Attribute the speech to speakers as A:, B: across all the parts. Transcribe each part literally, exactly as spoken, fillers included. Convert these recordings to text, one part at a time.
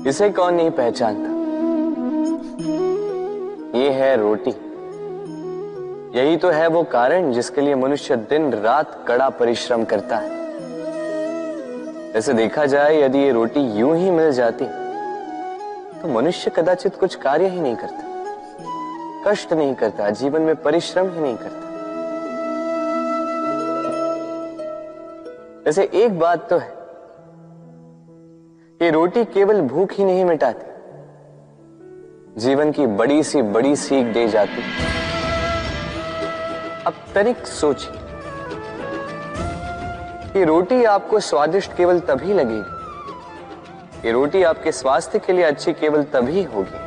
A: इसे कौन नहीं पहचानता। ये है रोटी। यही तो है वो कारण जिसके लिए मनुष्य दिन रात कड़ा परिश्रम करता है। ऐसे देखा जाए, यदि ये रोटी यूं ही मिल जाती तो मनुष्य कदाचित कुछ कार्य ही नहीं करता, कष्ट नहीं करता, जीवन में परिश्रम ही नहीं करता। वैसे एक बात तो है कि रोटी केवल भूख ही नहीं मिटाती, जीवन की बड़ी सी बड़ी सीख दे जाती। अब तनिक सोचिए कि रोटी आपको स्वादिष्ट केवल तभी लगेगी, ये रोटी आपके स्वास्थ्य के लिए अच्छी केवल तभी होगी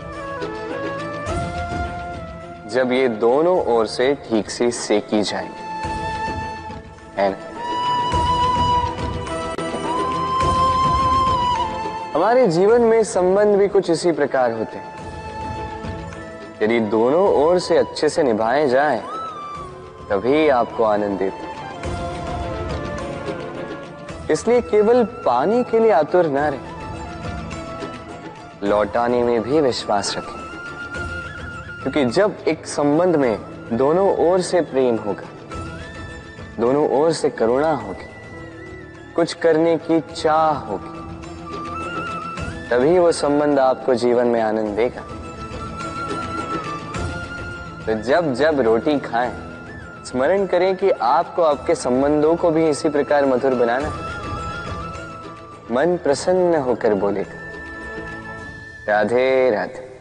A: जब ये दोनों ओर से ठीक से सेकी जाएगी, है ना? हमारे जीवन में संबंध भी कुछ इसी प्रकार होते हैं। यदि दोनों ओर से अच्छे से निभाए जाए तभी आपको आनंद देते। इसलिए केवल पाने के लिए आतुर न रहे, लौटाने में भी विश्वास रखें। क्योंकि जब एक संबंध में दोनों ओर से प्रेम होगा, दोनों ओर से करुणा होगी, कुछ करने की चाह होगी, तभी वो संबंध आपको जीवन में आनंद देगा। तो जब जब रोटी खाएं, स्मरण करें कि आपको आपके संबंधों को भी इसी प्रकार मधुर बनाना है। मन प्रसन्न होकर बोलेगा, राधे राधे।